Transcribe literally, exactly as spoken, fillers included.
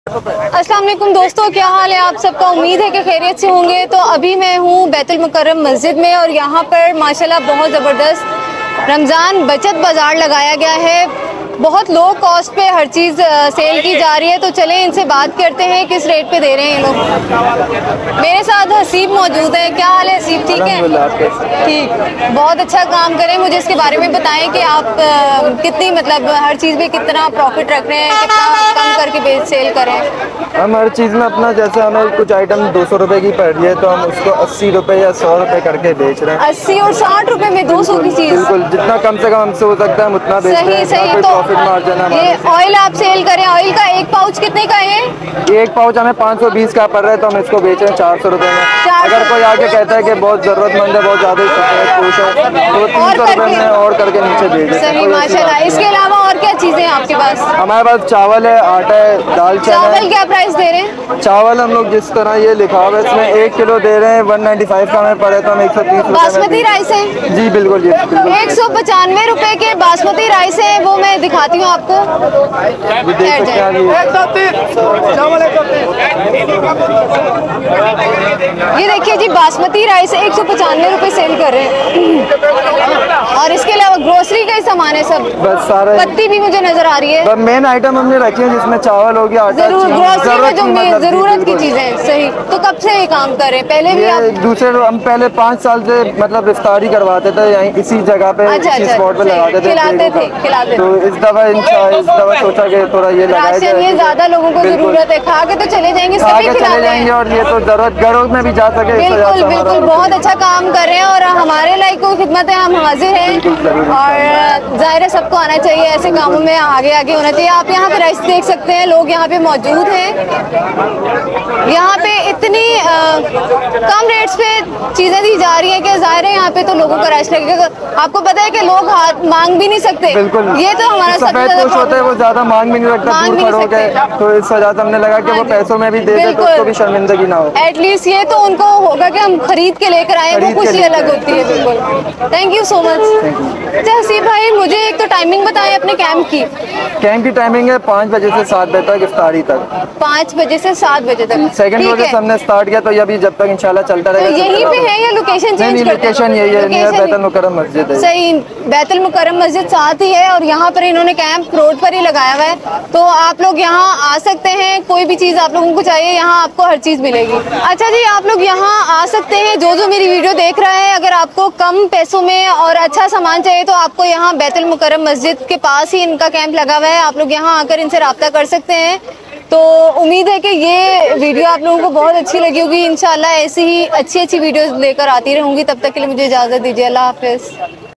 अस्सलाम वालेकुम दोस्तों, क्या हाल है आप सबका। उम्मीद है कि खैरियत से होंगे। तो अभी मैं हूँ बैतुल मुकर्रम मस्जिद में और यहाँ पर माशाल्लाह बहुत ज़बरदस्त रमज़ान बचत बाज़ार लगाया गया है। बहुत लो कॉस्ट पे हर चीज़ सेल की जा रही है। तो चलें इनसे बात करते हैं किस रेट पे दे रहे हैं ये लोग। मेरे साथ हसीब मौजूद है। क्या हाल है हसीब, ठीक है? ठीक, बहुत अच्छा काम करें। मुझे इसके बारे में बताएं कि आप कितनी मतलब हर चीज़ में कितना प्रॉफिट रख रहे हैं, कितना कम करके बेच सेल करें। हम हर चीज़ में अपना, जैसे हमें कुछ आइटम दो सौ रुपए की पड़ रही है तो हम उसको अस्सी रुपए या सौ रुपए करके बेच रहे हैं। अस्सी और साठ रुपए में दो सौ की चीज़। बिल्कुल, जितना कम से कम हमसे हो सकता है हम उतना बेचते हैं। सही सही। तो ये ऑयल आप सेल करें, ऑयल का एक पाउच कितने का है? एक पाउच हमें पाँच सौ बीस का पड़ रहा है तो हम इसको बेच रहे हैं चार सौ रुपए में। अगर कोई आके कहता है कि बहुत जरूरतमंद है, बहुत ज्यादा खुश है, तो तीन सौ रुपए में और करके नीचे बेच देते हैं। सही, माशाल्लाह। इसके अलावा और क्या चीजें हैं आपके पास? हमारे पास चावल है, आटा है, दाल चावल क्या प्राइस दे रहे हैं? चावल हम लोग जिस तरह ये लिखा हुआ है इसमें एक किलो दे रहे हैं वन नाइन्टी फाइव का हमें पड़े तो हम एक सौ तीस। बासमती राइस है? जी बिल्कुल जी बिल्कुल। एक सौ पचानवे रुपए के बासमती राइस है, वो मैं दिखाती हूँ आपको। ये देखिए जी, बासमती राइस एक सौ पचानवे रुपए सेल कर रहे हैं। और इसके अलावा ग्रोसरी का ही सामान है सब, बस सारा। पत्ती भी मुझे नजर आ रही है। मेन आइटम हमने रखी है जिसमें चावल हो गया, आटा, जरूर ग्रोसरी में जो मतलब जरूरत की चीजें। सही। तो कब से ये काम कर रहे हैं? पहले भी आप दूसरे हम पहले पाँच साल से मतलब इफ्तारी करवाते थे यहीं इसी जगह पे, अच्छा, इसी अच्छा, स्पॉट पे लगाते थे, खिलाते थे खिलाते तो इस दफा इस दफा सोचा कि थोड़ा ये लगाया जाए। ये ज्यादा लोगों को जरूरत है, खा के तो चले जाएंगे, सभी खिलाते हैं। और ये तो जरूरत घरों में भी जा सके। बिल्कुल बिल्कुल, बहुत अच्छा काम कर रहे हैं और हमारे लायक को खिदमत है, हम हाजिर हैं। और जाहिर है सबको आना चाहिए, ऐसे कामों में आगे आगे होना चाहिए। आप यहाँ पे राइस देख सकते हैं, लोग यहाँ पे मौजूद हैं। यहाँ पे इतनी आ, कम रेट्स पे चीजें दी जा रही है कि जाहिर है यहाँ पे तो लोगों का रश लगेगा। आपको पता है कि लोग हाथ मांग भी नहीं सकते। बिल्कुल, ये तो हमारा सबसे ज्यादा होता है, वो ज्यादा मांग भी नहीं सकता, मांग भी नहीं सकते। तो इस वजह से हमने लगा कि वो पैसों में भी दे दे तो उसको भी शर्मिंदगी ना हो। एटलीस्ट ये तो उनको होगा कि हम खरीद के लेकर आए, वो खुशी अलग होती है। बिल्कुल, थैंक यू सो मच। अच्छा हसीब भाई, मुझे एक तो टाइमिंग बताएं अपने कैंप की। कैंप की टाइमिंग है पाँच बजे से सात बजे तक, इफ्तारी तक। पाँच बजे से सात बजे तक। सेकंड रोज से हमने स्टार्ट किया तो ये अभी जब तक इंशाल्लाह चलता रहेगा। तो यहीं पे है या लोकेशन चेंज करते हैं? लोकेशन यही है, नियर बैतुल मुकर्रम मस्जिद है। सही, बैतुल मुकर्रम मस्जिद साथ ही है और यहाँ पर इन्होंने कैंप रोड पर ही लगाया हुआ है। तो आप लोग यहाँ आ सकते हैं, कोई भी चीज आप लोगों को चाहिए यहाँ आपको हर चीज मिलेगी। अच्छा जी, आप लोग यहाँ आ सकते हैं। जो जो मेरी वीडियो देख रहा है, अगर आपको कम पैसों में और अच्छा सामान चाहिए तो आपको यहाँ बैतुल मुकर्रम मस्जिद के पास ही इनका कैंप लगा हुआ है। आप लोग यहाँ आकर इनसे राब्ता कर सकते हैं। तो उम्मीद है कि ये वीडियो आप लोगों को बहुत अच्छी लगी होगी। इंशाल्लाह ऐसी ही अच्छी अच्छी वीडियोस लेकर आती रहूंगी। तब तक के लिए मुझे इजाजत दीजिए। अल्लाह हाफिज।